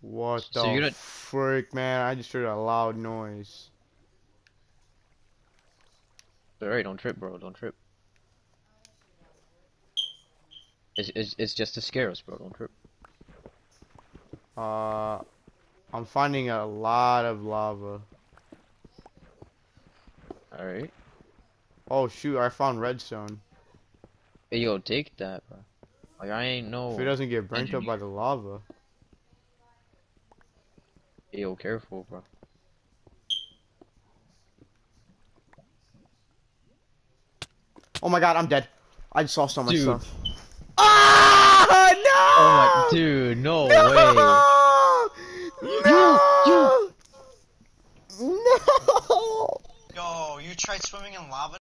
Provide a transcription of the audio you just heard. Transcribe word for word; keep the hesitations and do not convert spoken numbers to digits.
What So the you're gonna... frick, man? I just heard a loud noise. Alright, don't trip, bro. Don't trip. It's, it's, it's just to scare us, bro. Don't trip. Uh, I'm finding a lot of lava. Alright. Oh shoot, I found redstone. Hey, yo, take that, bro. Like, I ain't If it no doesn't get burnt up engineer. by the lava. Hey, yo, careful, bro. Oh my god, I'm dead. I just lost all my Dude. stuff. Ah, Oh my... no! Dude, no way. No! You... You... No! No! Yo, you tried swimming in lava?